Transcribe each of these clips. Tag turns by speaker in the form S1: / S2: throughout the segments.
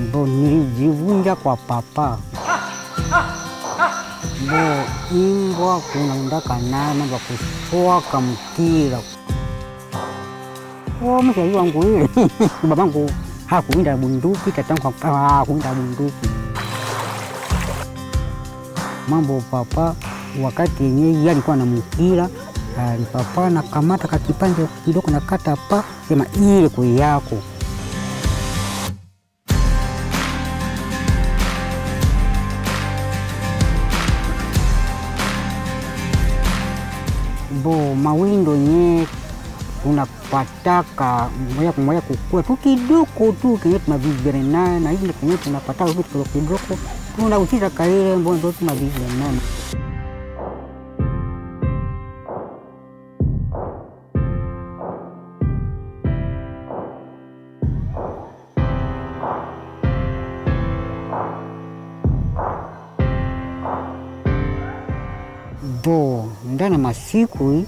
S1: Bo nilijivunja kwa papa. Bo imbwa kunaunda kanana bakusoa kamkira. Mshauri wangu ile. Babangu hakuinda bunduki, tatangu hakuinda bunduki. Mambo papa wakati yenyewe alikuwa na mkira, papa na kamata kakipande kidogo na kata pa sema ile kwa yako. Bo mawindo nye unapataka moja kukua tu kidogo tu kenye tunavigerena na ile kenye tunapataka vitu kidogo tunauziza kaile mbondo tunavigerena. Bo ndani masiku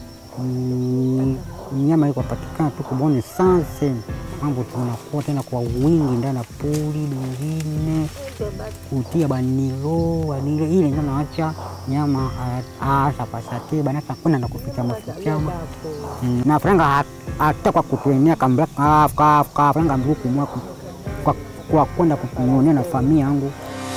S1: nyama iko patikana tu kubone sanse, mambo tunakuwa tena kwa wingi ndani ya pori lingine kutia banilo ile nyama acha nyama asa pasate bana kuna na kuficha mafichama na franga hata kwa kutuenea kambla ka franga mbuku mwako kwa kwenda kukunyonia na familia yangu.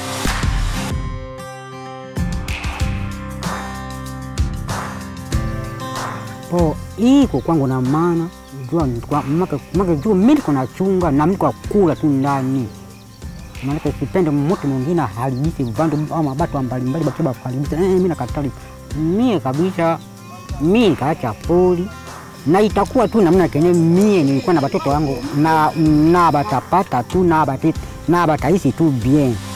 S1: Oh, iko kwangu na maana jua maka jua mimi kuna chunga na mimi kwa kula tu ndani. Maana sipende mtu mwingine haribiki vando ama watu mbalimbali bakiba kuharibika. Mimi nakatali. Mimi kabisa mimi kaacha poli na itakuwa tu namna kenye mimi nilikuwa na watoto wangu na batapata tu na bataishi tu bien.